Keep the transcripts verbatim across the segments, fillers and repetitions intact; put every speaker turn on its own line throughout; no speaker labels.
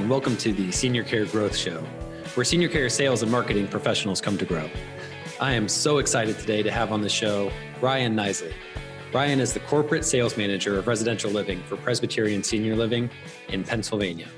and welcome to the Senior Care Growth Show, where senior care sales and marketing professionals come to grow. I am so excited today to have on the show Ryan Knisely. Ryan is the Corporate Sales Manager of Residential Living for Presbyterian Senior Living in Pennsylvania.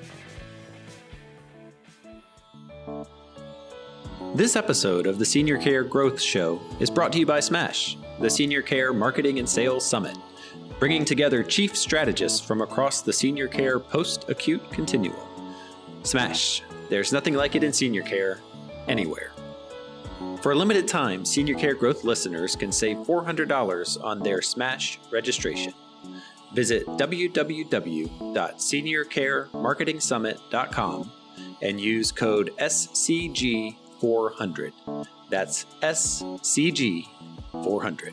This episode of the Senior Care Growth Show is brought to you by SMASH, the Senior Care Marketing and Sales Summit, bringing together chief strategists from across the senior care post-acute continuum. SMASH, there's nothing like it in senior care, anywhere. For a limited time, Senior Care Growth listeners can save four hundred dollars on their SMASH registration. Visit w w w dot senior care marketing summit dot com and use code S C G four hundred. That's S C G four hundred.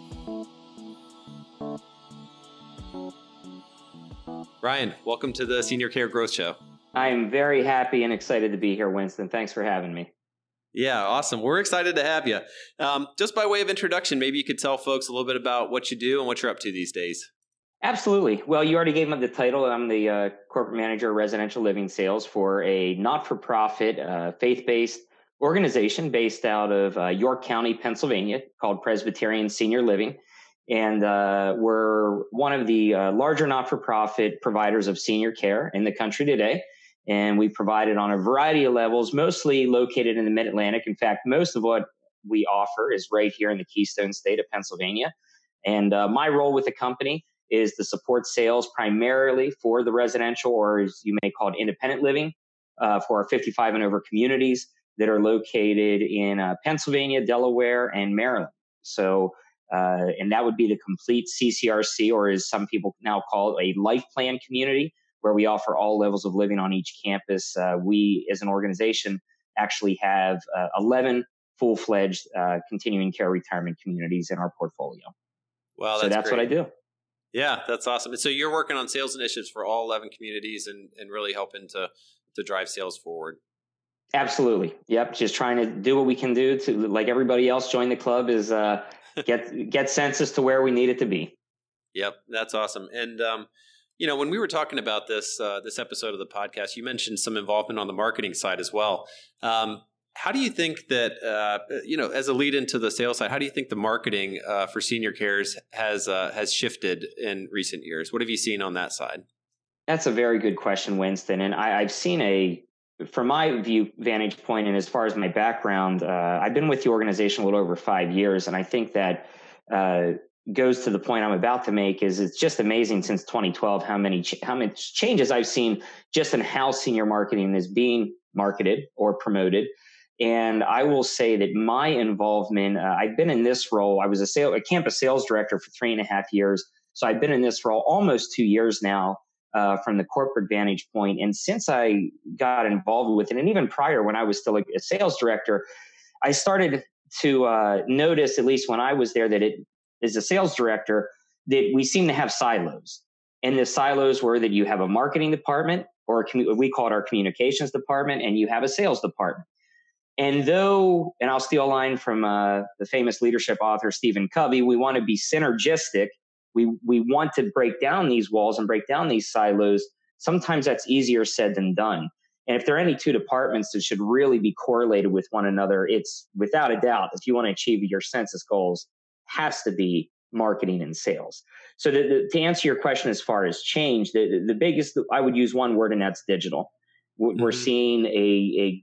Ryan, welcome to the Senior Care Growth Show.
I am very happy and excited to be here, Winston. Thanks for having me.
Yeah, awesome. We're excited to have you. Um, just by way of introduction, maybe you could tell folks a little bit about what you do and what you're up to these days.
Absolutely. Well, you already gave me the title. I'm the uh, Corporate Manager of Residential Living Sales for a not-for-profit, uh, faith-based organization based out of uh, York County, Pennsylvania, called Presbyterian Senior Living. And uh, we're one of the uh, larger not-for-profit providers of senior care in the country today. And we provide it on a variety of levels, mostly located in the Mid-Atlantic. In fact, most of what we offer is right here in the Keystone State of Pennsylvania. And uh, my role with the company is to support sales primarily for the residential, or as you may call it, independent living, uh, for our fifty-five and over communities that are located in uh, Pennsylvania, Delaware, and Maryland. So, uh, and that would be the complete C C R C, or as some people now call it, a life plan community, where we offer all levels of living on each campus. Uh, we, as an organization, actually have uh, eleven full-fledged uh, continuing care retirement communities in our portfolio.
Wow, that's
so that's
great.
what I do.
Yeah, that's awesome. And so you're working on sales initiatives for all eleven communities and, and really helping to, to drive sales forward.
Absolutely. Yep. Just trying to do what we can do to, like everybody else, join the club is uh, get get census to where we need it to be.
Yep, that's awesome. And um, you know, when we were talking about this uh, this episode of the podcast, you mentioned some involvement on the marketing side as well. Um, how do you think that, uh, you know, as a lead into the sales side, how do you think the marketing uh, for senior cares has uh, has shifted in recent years? What have you seen on that side?
That's a very good question, Winston. And I, I've seen a, from my view vantage point, and as far as my background, uh, I've been with the organization a little over five years, and I think that uh, goes to the point I'm about to make. Is it's just amazing since twenty twelve how many ch- how many changes I've seen just in how senior marketing is being marketed or promoted. And I will say that my involvement, uh, I've been in this role. I was a sales, a campus sales director for three and a half years. So I've been in this role almost two years now uh, from the corporate vantage point. And since I got involved with it, and even prior when I was still a, a sales director, I started to uh, notice, at least when I was there, that it, as a sales director, that we seem to have silos. And the silos were that you have a marketing department, or a commu- we call it our communications department, and you have a sales department. And though, and I'll steal a line from uh, the famous leadership author, Stephen Covey, we want to be synergistic. We, we want to break down these walls and break down these silos. Sometimes that's easier said than done. And if there are any two departments that should really be correlated with one another, it's without a doubt, if you want to achieve your census goals, has to be marketing and sales. So to, to, to answer your question as far as change, the, the biggest, I would use one word, and that's digital. We're mm-hmm. seeing a, a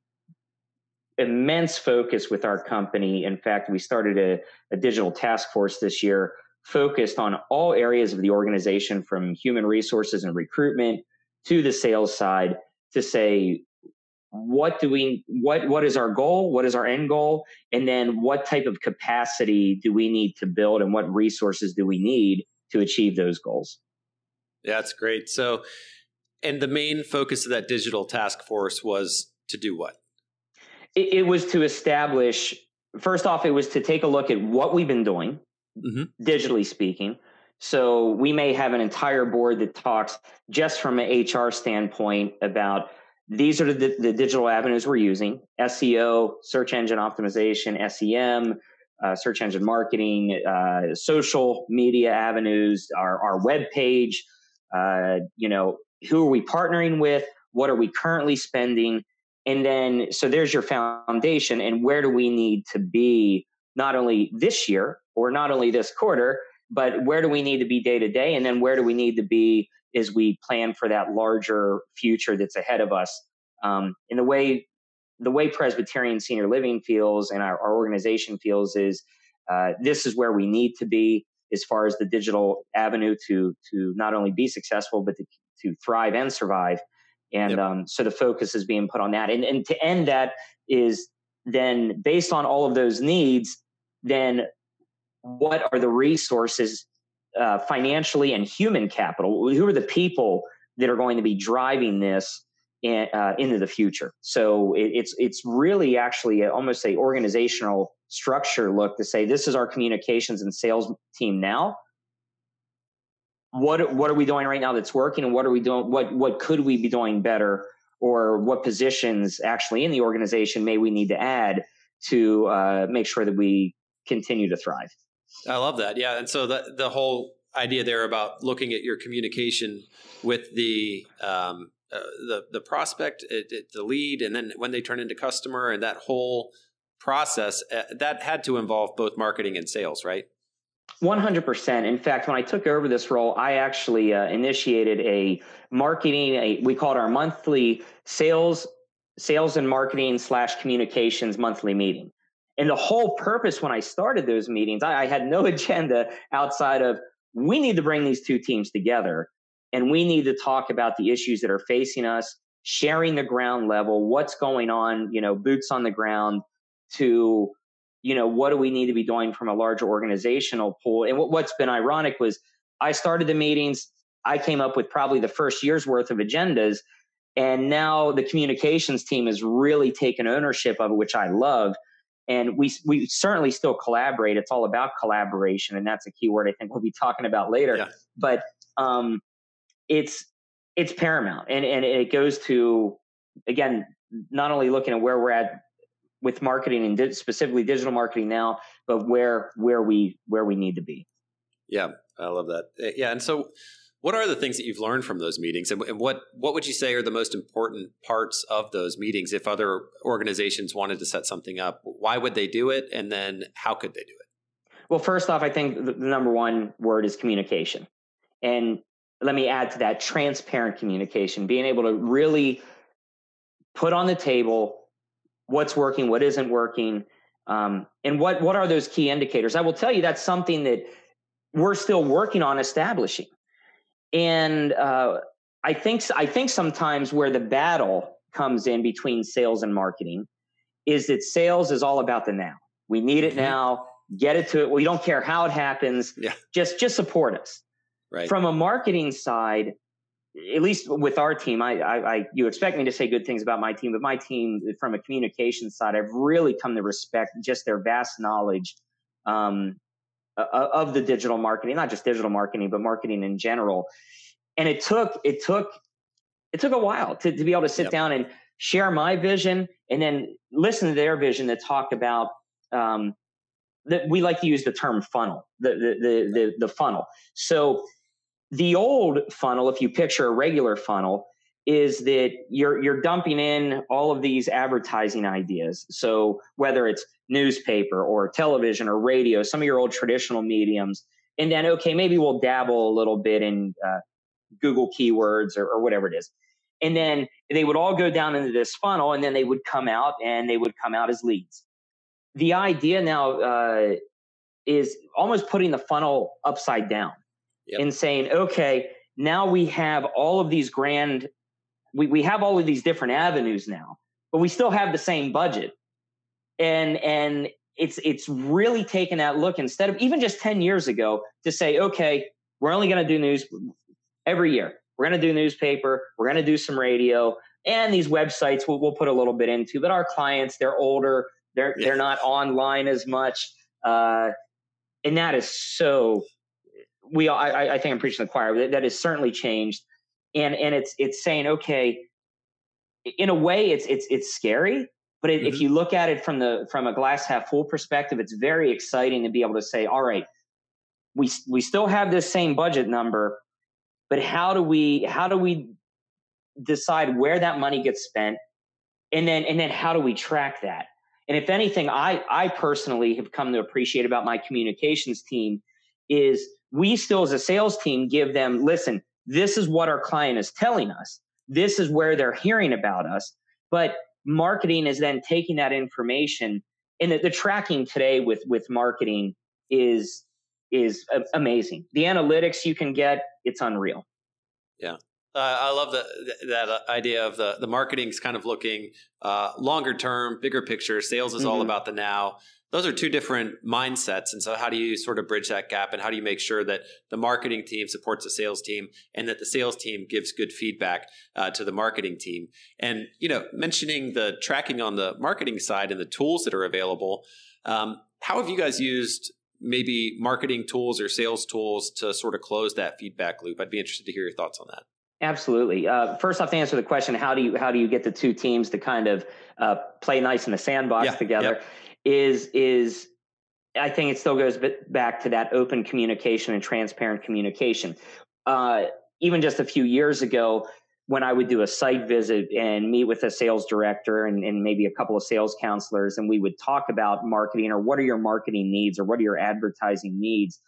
immense focus with our company. In fact, we started a, a digital task force this year focused on all areas of the organization, from human resources and recruitment to the sales side, to say, what do we, what, what is our goal? What is our end goal? And then what type of capacity do we need to build, and what resources do we need to achieve those goals?
Yeah, that's great. So, and the main focus of that digital task force was to do what?
It, it was to establish, first off, it was to take a look at what we've been doing, mm-hmm. digitally speaking. So we may have an entire board that talks just from an H R standpoint about these are the, the digital avenues we're using: S E O, search engine optimization, S E M, uh, search engine marketing, uh, social media avenues, our, our web page, uh, you know, who are we partnering with? What are we currently spending? And then, so there's your foundation. And where do we need to be, not only this year or not only this quarter, but where do we need to be day to day? And then where do we need to be as we plan for that larger future that's ahead of us? Um, and the way, the way Presbyterian Senior Living feels and our, our organization feels is uh, this is where we need to be as far as the digital avenue to, to not only be successful, but to, to thrive and survive. And yep. um, so the focus is being put on that. And, and to end that is then based on all of those needs, then what are the resources uh, financially and human capital? Who are the people that are going to be driving this in, uh, into the future? So it, it's it's really actually a, almost a organizational structure look to say, this is our communications and sales team now. What what are we doing right now that's working, and what are we doing? What what could we be doing better, or what positions actually in the organization may we need to add to uh, make sure that we continue to thrive?
I love that. Yeah, and so the the whole idea there about looking at your communication with the um, uh, the the prospect, it, it, the lead, and then when they turn into customer, and that whole process uh, that had to involve both marketing and sales, right?
one hundred percent. In fact, when I took over this role, I actually uh, initiated a marketing, a, we called our monthly sales, sales and marketing slash communications monthly meeting. And the whole purpose when I started those meetings, I, I had no agenda outside of, we need to bring these two teams together, and we need to talk about the issues that are facing us, sharing the ground level, what's going on, you know, boots on the ground, to you know, what do we need to be doing from a larger organizational pool? And what, what's been ironic was I started the meetings, I came up with probably the first year's worth of agendas, and now the communications team has really taken ownership of it, which I love. And we we certainly still collaborate. It's all about collaboration, and that's a key word I think we'll be talking about later. Yeah. But um, it's it's paramount, and and it goes to, again, not only looking at where we're at with marketing and di- specifically digital marketing now, but where where we where we need to be.
Yeah, I love that. Yeah, and so what are the things that you've learned from those meetings, and, and what what would you say are the most important parts of those meetings? If other organizations wanted to set something up, why would they do it, and then how could they do it?
Well, first off, I think the, the number one word is communication, and let me add to that, transparent communication, being able to really put on the table what's working, what isn't working, um, and what, what are those key indicators. I will tell you that's something that we're still working on establishing. And uh, I think I think sometimes where the battle comes in between sales and marketing is that sales is all about the now. We need it now, get it to it. We don't care how it happens. Yeah. Just, just support us. Right. From a marketing side, at least with our team, I, I, I, you expect me to say good things about my team, but my team, from a communication side, I've really come to respect just their vast knowledge um, of the digital marketing, not just digital marketing, but marketing in general. And it took, it took, it took a while to, to be able to sit yep. down and share my vision, and then listen to their vision that talked about um, that we like to use the term funnel, the the the the, the funnel. So the old funnel, if you picture a regular funnel, is that you're you're dumping in all of these advertising ideas. So whether it's newspaper or television or radio, some of your old traditional mediums, and then, okay, maybe we'll dabble a little bit in uh, Google keywords or, or whatever it is. And then they would all go down into this funnel, and then they would come out, and they would come out as leads. The idea now uh, is almost putting the funnel upside down. Yep. And saying, okay, now we have all of these grand, we, we have all of these different avenues now, but we still have the same budget. And, and it's, it's really taken that look, instead of even just ten years ago, to say, okay, we're only going to do news every year. We're going to do newspaper. We're going to do some radio, and these websites we'll, we'll put a little bit into, but our clients, they're older. They're, yeah. they're not online as much. Uh, and that is so, We, I, I think I'm preaching to the choir. That, that has certainly changed, and and it's it's saying, okay, in a way, it's it's it's scary, but it, mm-hmm. if you look at it from the from a glass half full perspective, it's very exciting to be able to say, all right, we we still have this same budget number, but how do we how do we decide where that money gets spent, and then and then how do we track that? And if anything, I I personally have come to appreciate about my communications team is we still as a sales team give them, listen, this is what our client is telling us. This is where they're hearing about us. But marketing is then taking that information, and the, the tracking today with with marketing is is amazing. The analytics you can get, it's unreal.
Yeah. Uh, I love the, that idea of the, the marketing's kind of looking uh, longer term, bigger picture. Sales is mm-hmm. all about the now. Those are two different mindsets. And so how do you sort of bridge that gap, and how do you make sure that the marketing team supports the sales team and that the sales team gives good feedback uh, to the marketing team? And, you know, mentioning the tracking on the marketing side and the tools that are available, um, how have you guys used maybe marketing tools or sales tools to sort of close that feedback loop? I'd be interested to hear your thoughts on that.
Absolutely. Uh, first off, to answer the question, how do you how do you get the two teams to kind of uh, play nice in the sandbox
yeah,
together?
Yeah.
Is is I think it still goes back to that open communication and transparent communication. Uh, even just a few years ago, when I would do a site visit and meet with a sales director and, and maybe a couple of sales counselors, and we would talk about marketing or what are your marketing needs or what are your advertising needs,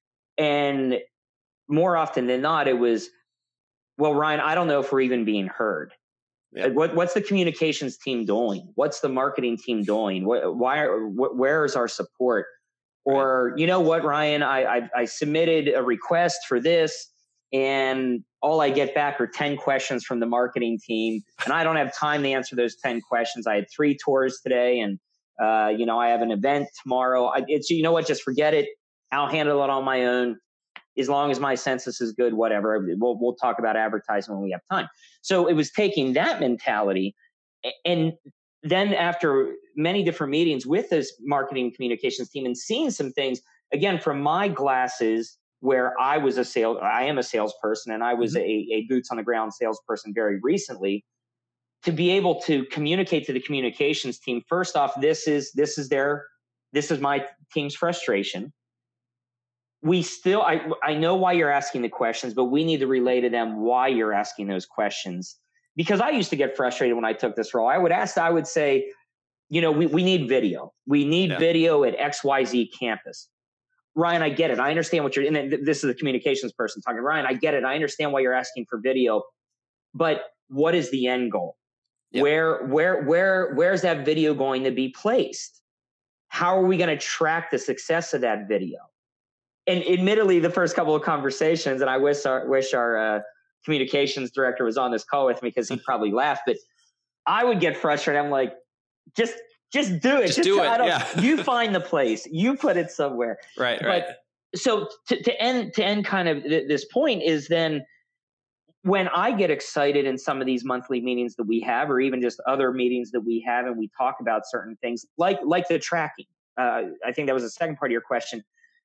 and more often than not, it was, well, Ryan, I don't know if we're even being heard. Yep. What, what's the communications team doing? What's the marketing team doing? What, why? Are, wh- where is our support? Or, you know what, Ryan, I, I, I submitted a request for this, and all I get back are ten questions from the marketing team, and I don't have time to answer those ten questions. I had three tours today, and uh, you know, I have an event tomorrow. I, it's, you know what, just forget it. I'll handle it on my own. As long as my census is good, whatever, we'll, we'll talk about advertising when we have time. So it was taking that mentality. And then after many different meetings with this marketing communications team and seeing some things, again, from my glasses, where I was a sales, I am a salesperson, and I was mm-hmm. a, a boots on the ground salesperson very recently, to be able to communicate to the communications team, first off, this is, this is their, this is my team's frustration. We still, I, I know why you're asking the questions, but we need to relay to them why you're asking those questions. Because I used to get frustrated when I took this role. I would ask, I would say, you know, we, we need video. We need yeah. video at X Y Z campus. Ryan, I get it. I understand what you're, and this is the communications person talking. Ryan, I get it. I understand why you're asking for video, but what is the end goal? Yep. Where, where, where, where's that video going to be placed? How are we going to track the success of that video? And admittedly, the first couple of conversations, and I wish our wish our uh, communications director was on this call with me because he'd probably laugh, but I would get frustrated. I'm like, just just do it.
Just, just do it.
I don't,
yeah.
You find the place. You put it somewhere.
Right.
But,
right.
So to, to end to end kind of th- this point is then when I get excited in some of these monthly meetings that we have, or even just other meetings that we have, and we talk about certain things like like the tracking. Uh, I think that was the second part of your question.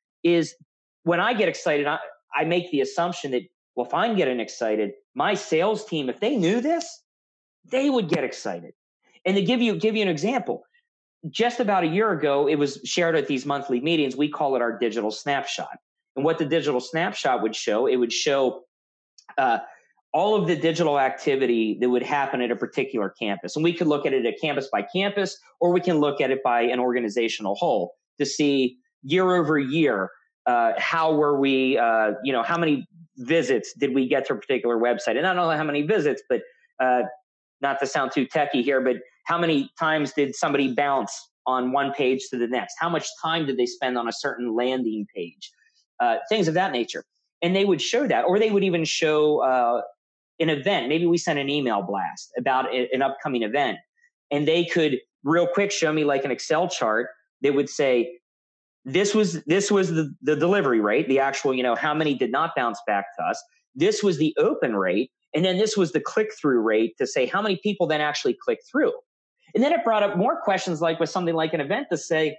Is when I get excited, I, I make the assumption that, well, if I'm getting excited, my sales team, if they knew this, they would get excited. And to give you give you an example, just about a year ago, it was shared at these monthly meetings. We call it our digital snapshot. And what the digital snapshot would show, it would show uh, all of the digital activity that would happen at a particular campus. And we could look at it at campus by campus, or we can look at it by an organizational whole to see year over year, uh, how were we, uh, you know, how many visits did we get to a particular website? And not only how many visits, but uh, not to sound too techie here, but how many times did somebody bounce on one page to the next? How much time did they spend on a certain landing page? Uh, things of that nature. And they would show that, or they would even show uh, an event. Maybe we sent an email blast about a, an upcoming event, and they could real quick show me like an Excel chart. They would say, This was this was the, the delivery rate, the actual, you know, how many did not bounce back to us. This was the open rate. And then this was the click-through rate to say how many people then actually click through. And then it brought up more questions like with something like an event to say,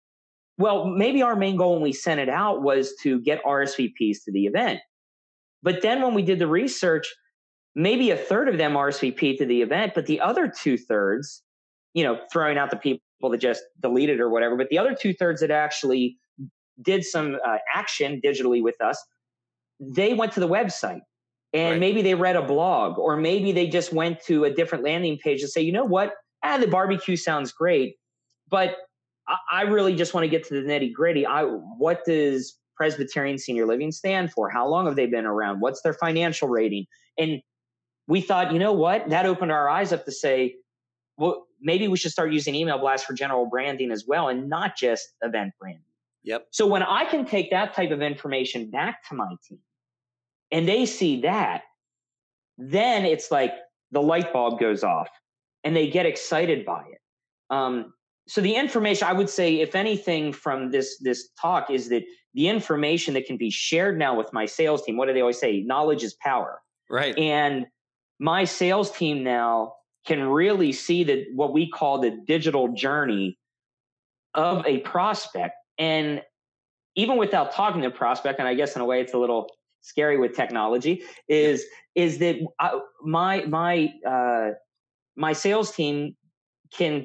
well, maybe our main goal when we sent it out was to get R S V Ps to the event. But then when we did the research, maybe a third of them R S V P to the event, but the other two thirds, you know, throwing out the people that just deleted or whatever, but the other two thirds that actually did some uh, action digitally with us, they went to the website. And
Right.
maybe they read a blog, or maybe they just went to a different landing page and say, you know what? Ah, the barbecue sounds great, but I, I really just want to get to the nitty gritty. I, what does Presbyterian Senior Living stand for? How long have they been around? What's their financial rating? And we thought, you know what? That opened our eyes up to say, well, maybe we should start using email blasts for general branding as well, and not just event branding.
Yep.
So when I can take that type of information back to my team and they see that, then it's like the light bulb goes off and they get excited by it. Um, so the information, I would say, if anything from this, this talk, is that the information that can be shared now with my sales team, what do they always say? Knowledge is power.
Right.
And my sales team now can really see that what we call the digital journey of a prospect. And even without talking to the prospect, and I guess in a way it's a little scary with technology, is is that I, my my uh, my sales team can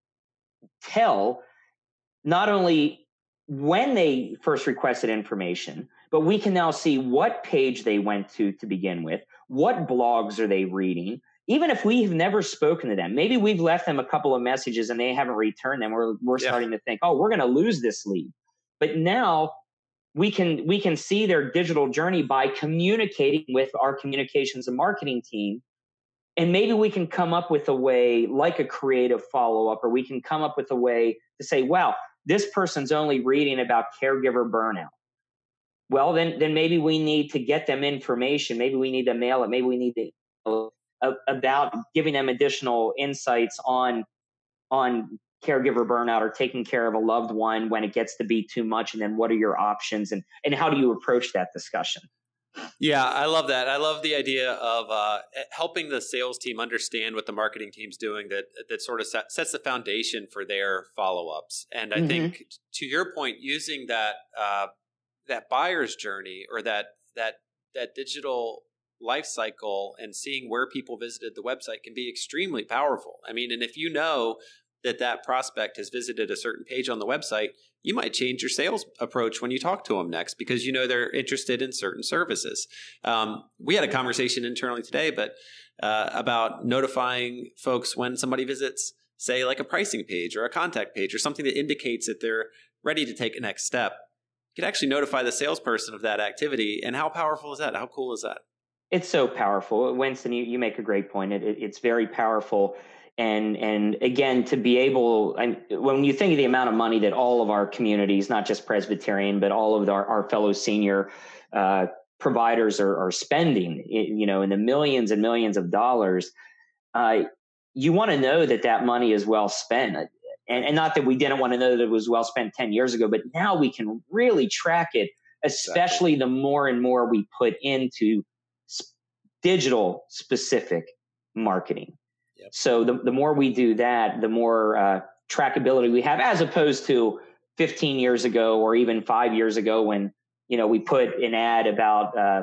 tell not only when they first requested information, but we can now see what page they went to to begin with, what blogs are they reading. Even if we have never spoken to them, maybe we've left them a couple of messages and they haven't returned them. We're we're yeah. starting to think, oh, we're going to lose this lead. But now we can we can see their digital journey by communicating with our communications and marketing team. And maybe we can come up with a way, like a creative follow-up, or we can come up with a way to say, wow, this person's only reading about caregiver burnout. Well, then, then maybe we need to get them information. Maybe we need to mail it. Maybe we need to uh, about giving them additional insights on, on caregiver burnout, or taking care of a loved one when it gets to be too much. And then what are your options, and, and how do you approach that discussion?
Yeah, I love that. I love the idea of uh, helping the sales team understand what the marketing team's doing, that that sort of set, sets the foundation for their follow-ups. And I mm-hmm. think, to your point, using that uh, that buyer's journey, or that that that digital life cycle, and seeing where people visited the website can be extremely powerful. I mean, and if you know that that prospect has visited a certain page on the website, you might change your sales approach when you talk to them next, because you know they're interested in certain services. Um, we had a conversation internally today, but uh, about notifying folks when somebody visits, say, like a pricing page or a contact page, or something that indicates that they're ready to take a next step. You could actually notify the salesperson of that activity. And how powerful is that? How cool is that?
It's so powerful. Winston, you, you make a great point. It, it, it's very powerful. And and again, to be able, and when you think of the amount of money that all of our communities, not just Presbyterian, but all of our, our fellow senior uh, providers are, are spending, you know, in the millions and millions of dollars, uh, you want to know that that money is well spent. And, and not that we didn't want to know that it was well spent ten years ago, but now we can really track it, especially exactly. the more and more we put into sp- digital specific marketing. Yep. So the, the more we do that, the more uh, trackability we have, as opposed to fifteen years ago, or even five years ago, when, you know, we put an ad about uh,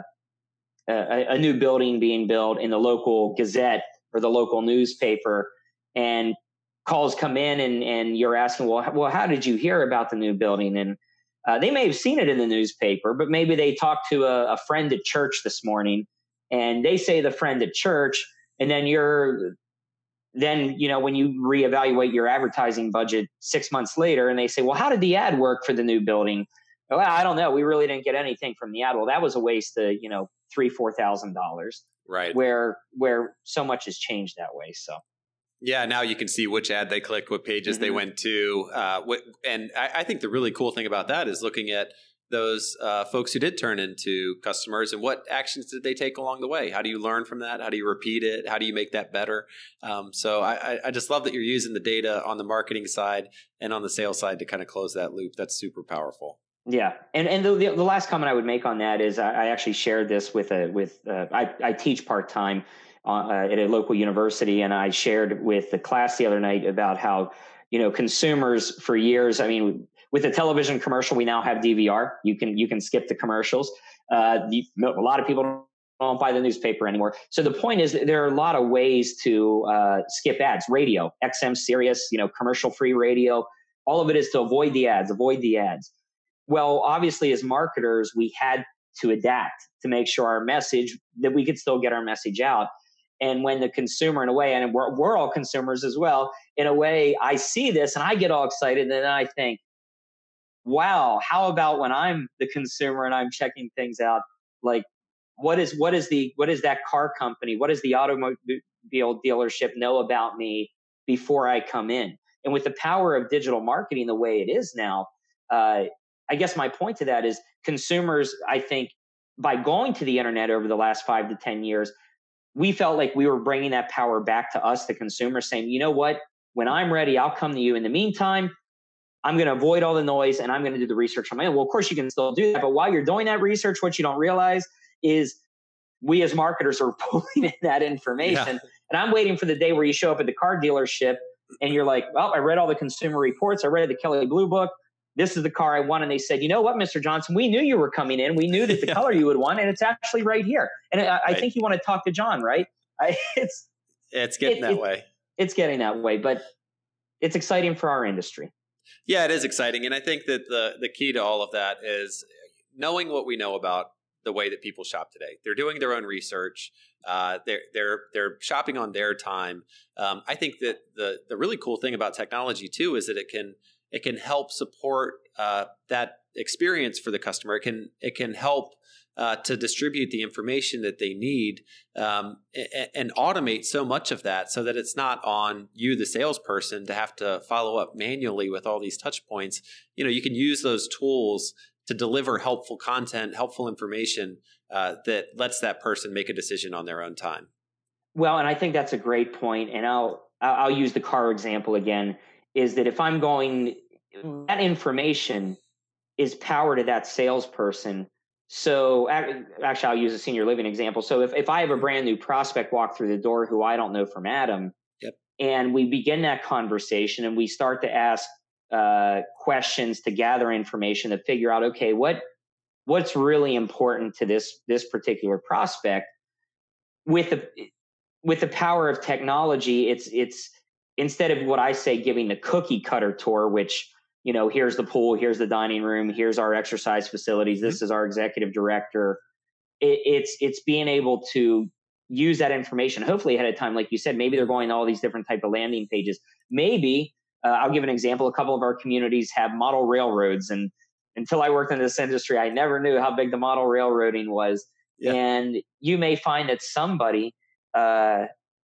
a, a new building being built in the local Gazette or the local newspaper, and calls come in and, and you're asking, well, well, how did you hear about the new building? And uh, they may have seen it in the newspaper, but maybe they talked to a, a friend at church this morning, and they say the friend at church, and then you're Then, you know, when you reevaluate your advertising budget six months later, and they say, well, how did the ad work for the new building? Well, I don't know. We really didn't get anything from the ad. Well, that was a waste of, you know, three, four thousand dollars.
Right.
Where where so much has changed that way. So.
Yeah, now you can see which ad they clicked, what pages mm-hmm. they went to. Uh, what, and I, I think the really cool thing about that is looking at those uh, folks who did turn into customers, and what actions did they take along the way? How do you learn from that? How do you repeat it? How do you make that better? Um, so I, I just love that you're using the data on the marketing side and on the sales side to kind of close that loop. That's super powerful.
Yeah, and and the, the last comment I would make on that is I, I actually shared this with a with uh, I, I teach part time uh, at a local university, and I shared with the class the other night about how, you know, consumers for years, I mean, with the television commercial, we now have D V R. You can you can skip the commercials. Uh, the, a lot of people don't buy the newspaper anymore. So the point is, there are a lot of ways to uh, skip ads. Radio, X M, Sirius, you know, commercial-free radio. All of it is to avoid the ads. Avoid the ads. Well, obviously, as marketers, we had to adapt, to make sure our message, that we could still get our message out. And when the consumer, in a way, and we're, we're all consumers as well, in a way, I see this and I get all excited, and then I think, wow, how about when I'm the consumer and I'm checking things out? Like, what is what is the what is that car company? What does the automobile dealership know about me before I come in? And with the power of digital marketing the way it is now, uh, I guess my point to that is consumers, I think, by going to the internet over the last five to ten years, we felt like we were bringing that power back to us, the consumer, saying, you know what, when I'm ready, I'll come to you. In the meantime, I'm going to avoid all the noise and I'm going to do the research on my own. Well, of course, you can still do that. But while you're doing that research, what you don't realize is we as marketers are pulling in that information. Yeah. And I'm waiting for the day where you show up at the car dealership and you're like, well, I read all the consumer reports. I read the Kelley Blue Book. This is the car I want. And they said, you know what, Mister Johnson, we knew you were coming in. We knew that the yeah. color you would want, and it's actually right here. And I, right. I think you want to talk to John, right? I, it's
it's getting it, that
it,
way.
It's getting that way, but it's exciting for our industry.
Yeah, it is exciting. And I think that the the key to all of that is knowing what we know about the way that people shop today. They're doing their own research. Uh, they're they're they're shopping on their time. Um, I think that the the really cool thing about technology too is that it can it can help support uh, that experience for the customer. It can it can help uh, to distribute the information that they need um, and, and automate so much of that, so that it's not on you, the salesperson, to have to follow up manually with all these touch points. You know, you can use those tools to deliver helpful content, helpful information uh, that lets that person make a decision on their own time.
Well, and I think that's a great point. And I'll I'll use the car example again. Is that if I'm going, that information is power to that salesperson. So actually, I'll use a senior living example. So if, if I have a brand new prospect walk through the door who I don't know from Adam,
yep.
and we begin that conversation and we start to ask uh, questions to gather information to figure out, okay, what what's really important to this this particular prospect. With the with the power of technology, it's it's instead of what I say, giving the cookie cutter tour, which, you know, here's the pool, here's the dining room, here's our exercise facilities, this mm-hmm. is our executive director. It, it's it's being able to use that information, hopefully ahead of time. Like you said, maybe they're going to all these different type of landing pages. Maybe, uh, I'll give an example. A couple of our communities have model railroads. And until I worked in this industry, I never knew how big the model railroading was. Yeah. And you may find that somebody uh,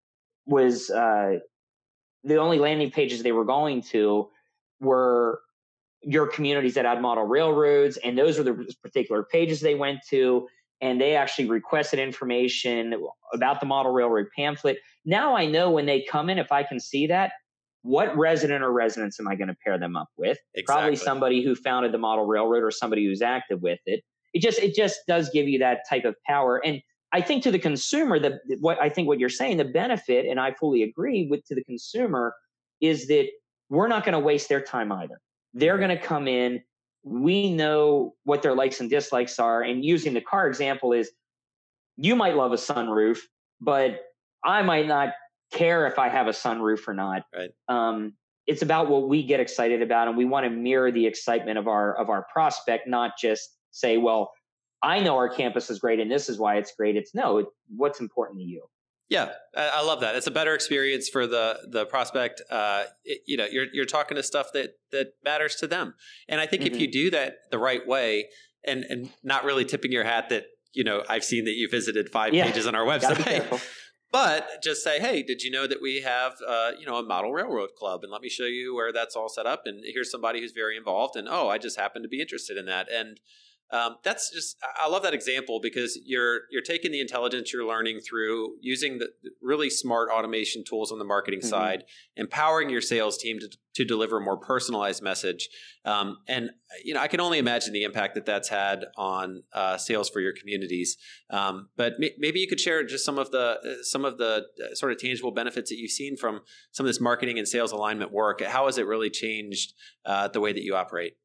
was... Uh, the only landing pages they were going to were your communities that had model railroads. And those were the particular pages they went to. And they actually requested information about the model railroad pamphlet. Now I know when they come in, if I can see that, what resident or residents am I going to pair them up with?
Exactly.
Probably somebody who founded the model railroad or somebody who's active with it. It just, it just does give you that type of power. And I think to the consumer, the what I think what you're saying, the benefit, and I fully agree with to the consumer, is that we're not going to waste their time either. They're going to come in. We know what their likes and dislikes are. And using the car example is, you might love a sunroof, but I might not care if I have a sunroof or not.
Right.
Um, it's about what we get excited about, and we want to mirror the excitement of our of our prospect, not just say, well, I know our campus is great and this is why it's great. It's no, it, what's important to you.
Yeah, I, I love that. It's a better experience for the the prospect. Uh, it, you know, you're you're talking to stuff that that matters to them, and I think mm-hmm. if you do that the right way, and and not really tipping your hat that, you know, I've seen that you visited five yeah. pages on our website, but just say, hey, did you know that we have uh, you know, a model railroad club, and let me show you where that's all set up, and here's somebody who's very involved, and oh, I just happen to be interested in that. And Um, that's just, I love that example, because you're you're taking the intelligence you're learning through using the really smart automation tools on the marketing mm-hmm. side, empowering your sales team to, to deliver a more personalized message. Um, and, you know, I can only imagine the impact that that's had on uh, sales for your communities. Um, but may, maybe you could share just some of the, some of the sort of tangible benefits that you've seen from some of this marketing and sales alignment work. How has it really changed uh, the way that you operate?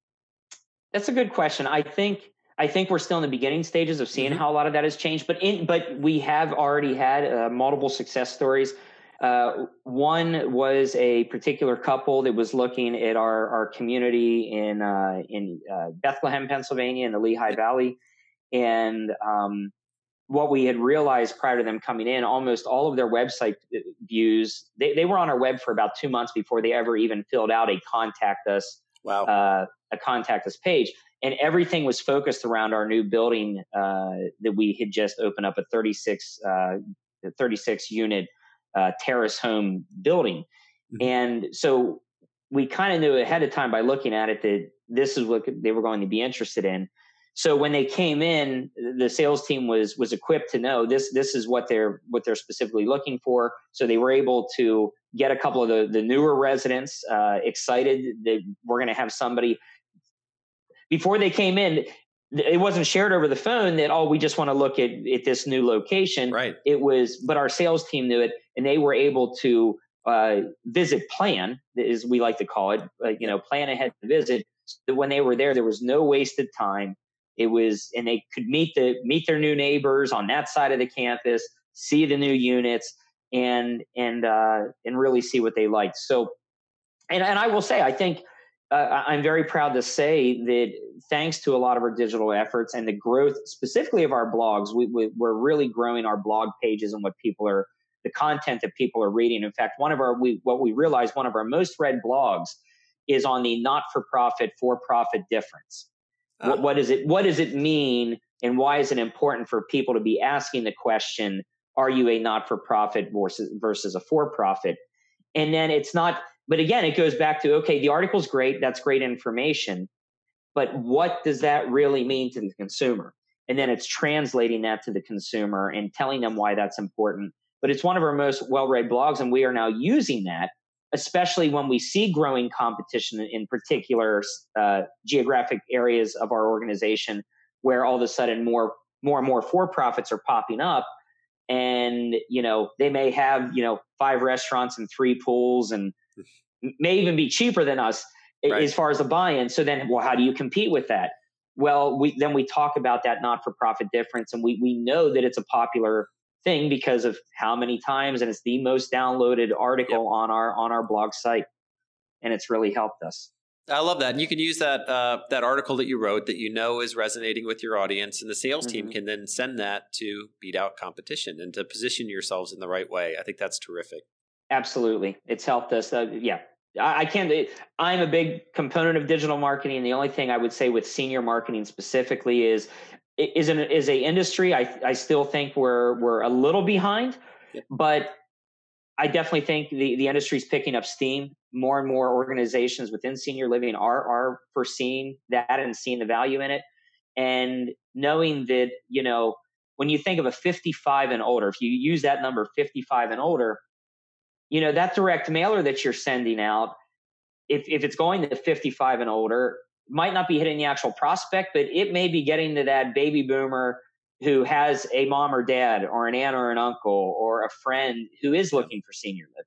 That's a good question. I think I think we're still in the beginning stages of seeing mm-hmm. how a lot of that has changed, but in but we have already had uh, multiple success stories. Uh, one was a particular couple that was looking at our our community in uh, in uh, Bethlehem, Pennsylvania, in the Lehigh Valley, And um, what we had realized prior to them coming in, almost all of their website views, they, they were on our web for about two months before they ever even filled out a contact us,
wow.
uh, a contact us page. And everything was focused around our new building uh, that we had just opened up, a thirty-six, uh, thirty-six unit uh, terrace home building. Mm-hmm. And so we kind of knew ahead of time by looking at it that this is what they were going to be interested in. So when they came in, the sales team was was equipped to know this this is what they're what they're specifically looking for. So they were able to get a couple of the, the newer residents uh, excited that we're going to have somebody. Before they came in, it wasn't shared over the phone that, oh, we just want to look at, at this new location.
Right.
It was, but our sales team knew it, and they were able to uh, visit plan, as we like to call it, uh, you know, plan ahead to visit. So when they were there, there was no wasted time. It was, and they could meet the meet their new neighbors on that side of the campus, see the new units, and and uh, and really see what they liked. So, and and I will say, I think. Uh, I'm very proud to say that thanks to a lot of our digital efforts and the growth specifically of our blogs, we, we, we're really growing our blog pages and what people are, the content that people are reading. In fact, one of our, we, what we realized, one of our most read blogs is on the not-for-profit, for-profit difference. Uh, what, what is it? What does it mean? And why is it important for people to be asking the question, are you a not-for-profit versus, versus a for-profit? And then it's not, but again, it goes back to, okay, the article's great. That's great information. But what does that really mean to the consumer? And then it's translating that to the consumer and telling them why that's important. But it's one of our most well-read blogs, and we are now using that, especially when we see growing competition in particular uh, geographic areas of our organization, where all of a sudden more, more and more for-profits are popping up. And, you know, they may have, you know, five restaurants and three pools and may even be cheaper than us right. as far as the buy-in. So then, well, how do you compete with that? Well, we, then we talk about that not-for-profit difference, and we, we know that it's a popular thing because of how many times, and it's the most downloaded article yep. on our, on our blog site. And it's really helped us.
I love that. And you can use that uh, that article that you wrote that you know is resonating with your audience, and the sales mm-hmm. team can then send that to beat out competition and to position yourselves in the right way. I think that's terrific.
Absolutely. It's helped us. Uh, yeah. I, I can't, I'm a big component of digital marketing. The only thing I would say with senior marketing specifically is, is an is a industry. I, I still think we're, we're a little behind, yep. but I definitely think the, the industry is picking up steam. More and more organizations within senior living are, are foreseeing that and seeing the value in it. And knowing that, you know, when you think of a fifty-five and older, if you use that number fifty-five and older, you know, that direct mailer that you're sending out, if, if it's going to fifty-five and older, might not be hitting the actual prospect, but it may be getting to that baby boomer who has a mom or dad or an aunt or an uncle or a friend who is looking for senior living.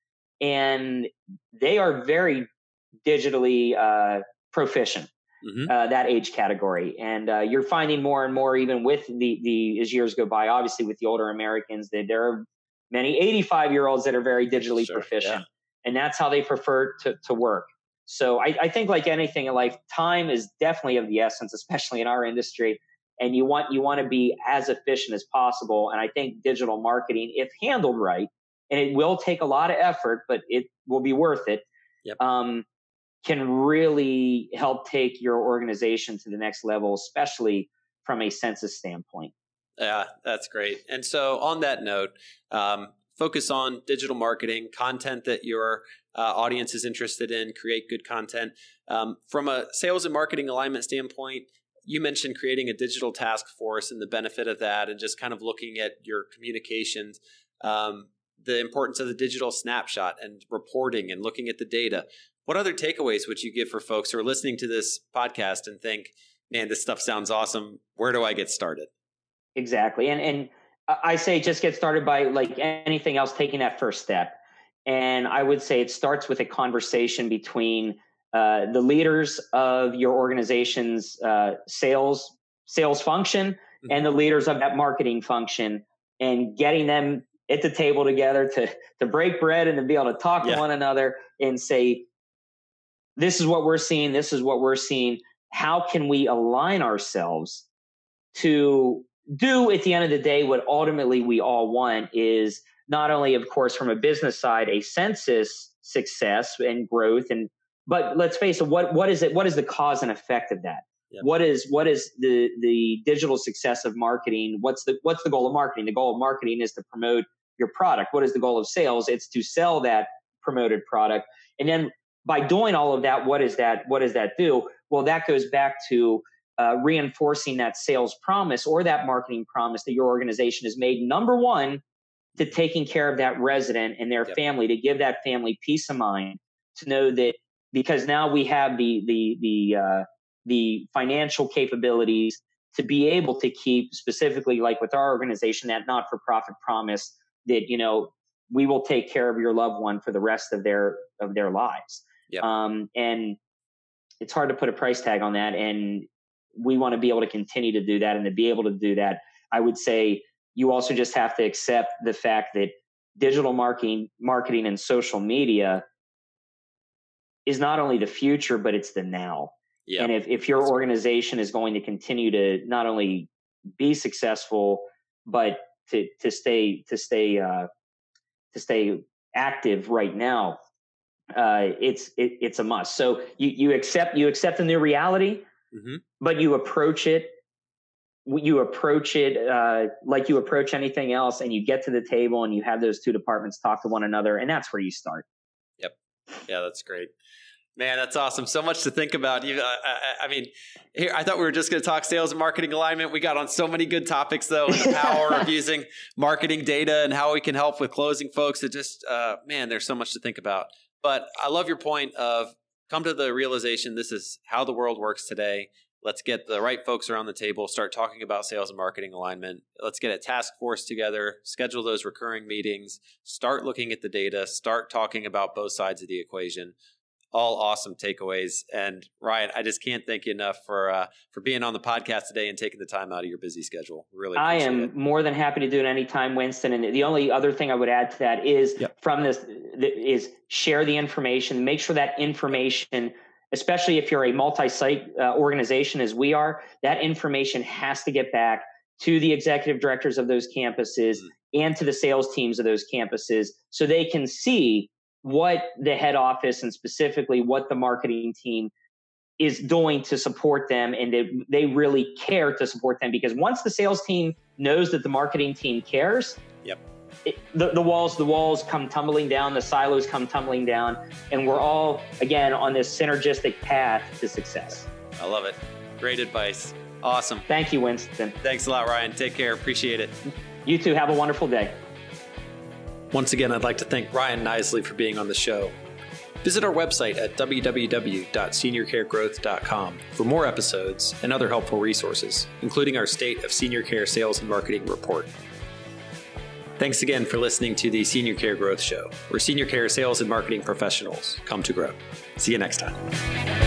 And they are very digitally uh, proficient, mm-hmm. uh, that age category. And uh, you're finding more and more, even with the, the as years go by, obviously with the older Americans, that there are many eighty-five-year-olds that are very digitally sure, proficient. Yeah. And that's how they prefer to, to work. So I, I think like anything in life, time is definitely of the essence, especially in our industry. And you want you want to be as efficient as possible. And I think digital marketing, if handled right, and it will take a lot of effort, but it will be worth it, yep. um, can really help take your organization to the next level, especially from a census standpoint.
Yeah, that's great. And so on that note, um, focus on digital marketing, content that your uh, audience is interested in, create good content. Um, from a sales and marketing alignment standpoint, you mentioned creating a digital task force and the benefit of that, and just kind of looking at your communications, um, the importance of the digital snapshot and reporting and looking at the data. What other takeaways would you give for folks who are listening to this podcast and think, man, this stuff sounds awesome. Where do I get started?
Exactly. And and I say just get started by, like anything else, taking that first step. And I would say it starts with a conversation between uh, the leaders of your organization's uh, sales sales function mm-hmm. and the leaders of that marketing function, and getting them at the table together to to break bread and to be able to talk yeah. to one another and say, this is what we're seeing. This is what we're seeing. How can we align ourselves to do at the end of the day what ultimately we all want is not only, of course, from a business side, a census success and growth, and but let's face it, what what is it? What is the cause and effect of that? Yep. What is what is the the digital success of marketing? What's the what's the goal of marketing? The goal of marketing is to promote your product. What is the goal of sales? It's to sell that promoted product. And then by doing all of that, what is that? What does that do? Well, that goes back to uh, reinforcing that sales promise or that marketing promise that your organization has made. Number one, to taking care of that resident and their yep. family, to give that family peace of mind, to know that because now we have the the the uh, the financial capabilities to be able to keep, specifically like with our organization, that not-for-profit promise that, you know, we will take care of your loved one for the rest of their of their lives. Yep. Um, and it's hard to put a price tag on that. And we want to be able to continue to do that. And to be able to do that, I would say you also just have to accept the fact that digital marketing, marketing and social media is not only the future, but it's the now. Yep. And if, if your organization is going to continue to not only be successful, but to, to stay, to stay, uh, to stay active right now, uh, it's, it, it's a must. So you, you accept, you accept the new reality, mm-hmm. but you approach it, you approach it, uh, like you approach anything else, and you get to the table and you have those two departments talk to one another. And that's where you start.
Yep. Yeah, that's great. Man, that's awesome. So much to think about. You, uh, I, I mean, here I thought we were just going to talk sales and marketing alignment. We got on so many good topics, though, and the power of using marketing data and how we can help with closing folks. It just, uh, man, there's so much to think about. But I love your point of come to the realization this is how the world works today. Let's get the right folks around the table, start talking about sales and marketing alignment. Let's get a task force together, schedule those recurring meetings, start looking at the data, start talking about both sides of the equation. All awesome takeaways. And Ryan, I just can't thank you enough for uh, for being on the podcast today and taking the time out of your busy schedule. Really appreciate
I am
it.
more than happy to do it anytime, Winston. And the only other thing I would add to that is yep. from this is share the information, make sure that information, especially if you're a multi-site uh, organization as we are, that information has to get back to the executive directors of those campuses mm-hmm. and to the sales teams of those campuses so they can see what the head office and specifically what the marketing team is doing to support them, and they, they really care to support them. Because once the sales team knows that the marketing team cares,
yep.
it, the, the walls the walls come tumbling down, the silos come tumbling down, and we're all, again, on this synergistic path to success.
I love it. Great advice. Awesome.
Thank you, Winston.
Thanks a lot, Ryan. Take care. Appreciate it.
You too. Have a wonderful day.
Once again, I'd like to thank Ryan Knisely for being on the show. Visit our website at w w w dot senior care growth dot com for more episodes and other helpful resources, including our State of Senior Care Sales and Marketing Report. Thanks again for listening to the Senior Care Growth Show, where senior care sales and marketing professionals come to grow. See you next time.